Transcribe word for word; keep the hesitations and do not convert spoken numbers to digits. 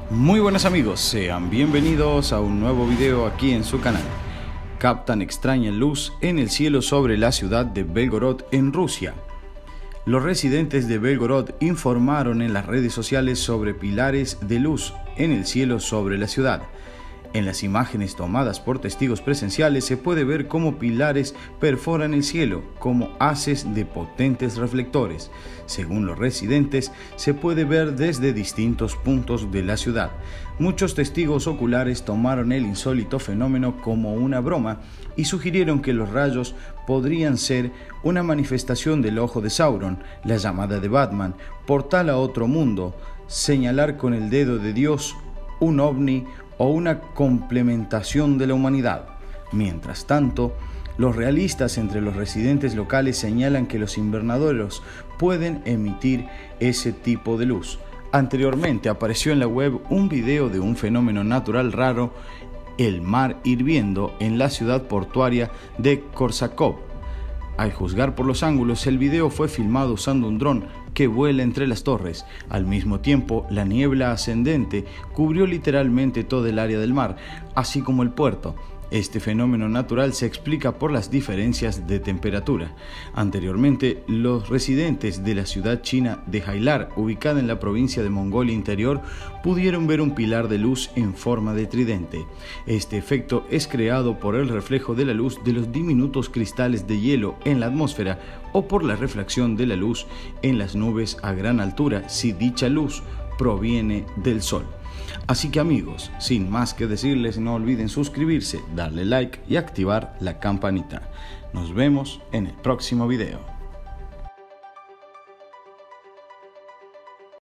Muy buenos amigos, sean bienvenidos a un nuevo video aquí en su canal. Captan extraña luz en el cielo sobre la ciudad de Belgorod en Rusia. Los residentes de Belgorod informaron en las redes sociales sobre pilares de luz en el cielo sobre la ciudad. En las imágenes tomadas por testigos presenciales se puede ver cómo pilares perforan el cielo como haces de potentes reflectores. Según los residentes, se puede ver desde distintos puntos de la ciudad. Muchos testigos oculares tomaron el insólito fenómeno como una broma y sugirieron que los rayos podrían ser una manifestación del ojo de Sauron, la llamada de Batman, portal a otro mundo, señalar con el dedo de Dios, un ovni o una complementación de la humanidad. Mientras tanto, los realistas entre los residentes locales señalan que los invernaderos pueden emitir ese tipo de luz. Anteriormente apareció en la web un video de un fenómeno natural raro, el mar hirviendo en la ciudad portuaria de Korsakov. Al juzgar por los ángulos, el video fue filmado usando un dron que vuela entre las torres. Al mismo tiempo, la niebla ascendente cubrió literalmente todo el área del mar, así como el puerto. Este fenómeno natural se explica por las diferencias de temperatura. Anteriormente, los residentes de la ciudad china de Jailar, ubicada en la provincia de Mongolia Interior, pudieron ver un pilar de luz en forma de tridente. Este efecto es creado por el reflejo de la luz de los diminutos cristales de hielo en la atmósfera o por la reflexión de la luz en las nubes a gran altura si dicha luz proviene del sol. Así que amigos, sin más que decirles, no olviden suscribirse, darle like y activar la campanita. Nos vemos en el próximo video.